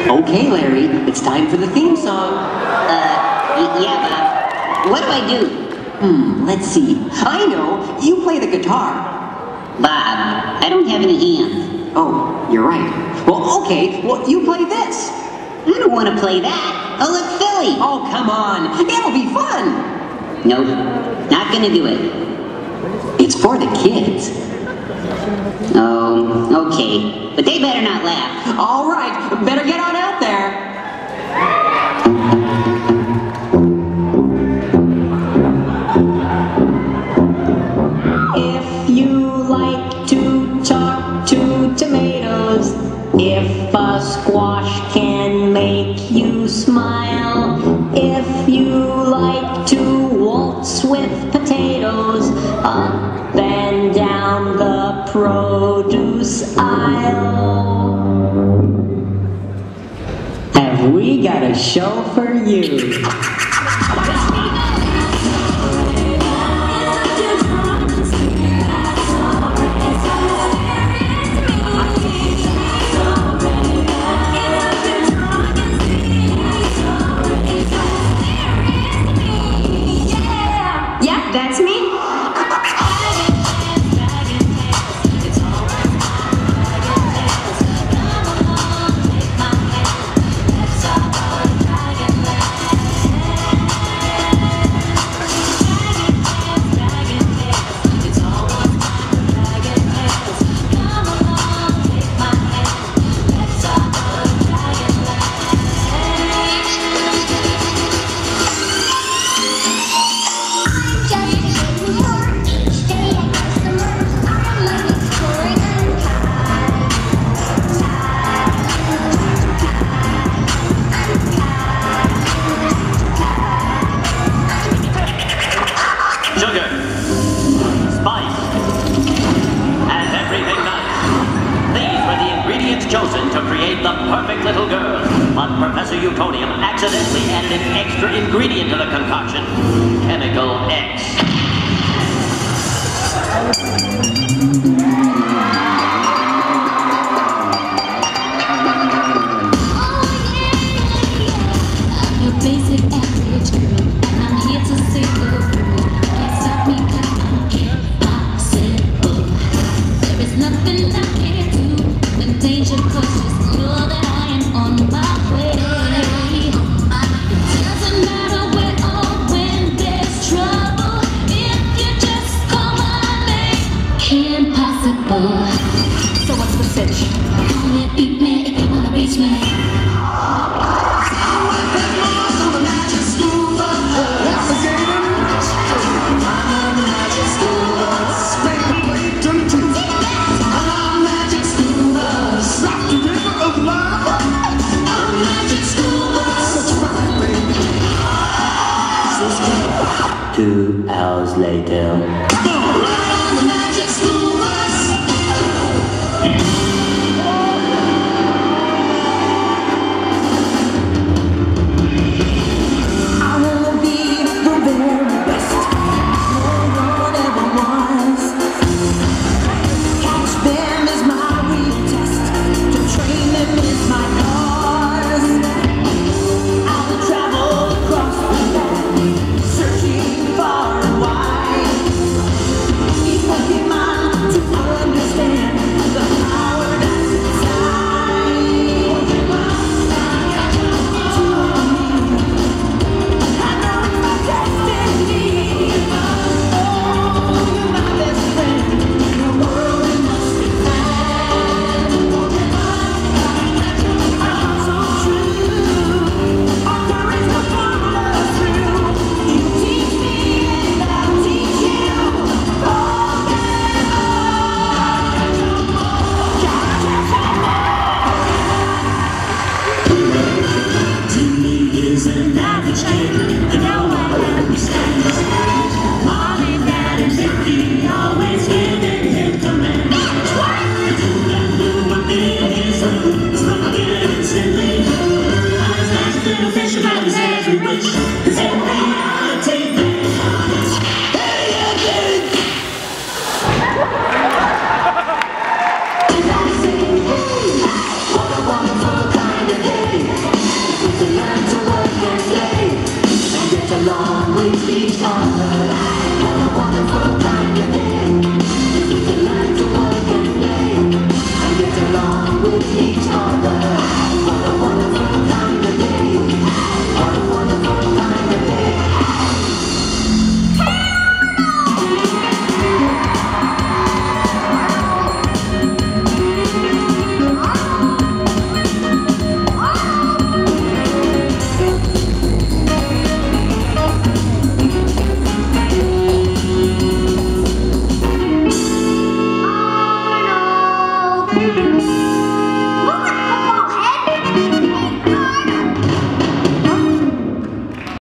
Okay, Larry, it's time for the theme song. Yeah, Bob. What do I do? Let's see. I know, you play the guitar. Bob, I don't have any hands. Oh, you're right. Well, okay, well, you play this. I don't want to play that. I'll look silly. Oh, come on, it'll be fun. Nope, not gonna do it. It's for the kids. Oh, okay. But they better not laugh. All right, better get on out there. If you like to talk to tomatoes, if a squash can make you smile, if you like to waltz with potatoes, up and down the produce aisle, have we got a show for you? That's me. Sugar, spice, and everything nice. These were the ingredients chosen to create the perfect little girl. But Professor Utonium accidentally added an extra ingredient to the concoction, Chemical X. Your basic average girl, and I'm here to save the world. Can't stop me 'cause I'm impossible. There is nothing I can't do when danger closes. Know that I am on my way. It doesn't matter where or when there's trouble. If you just call my name, impossible. So what's the sitch?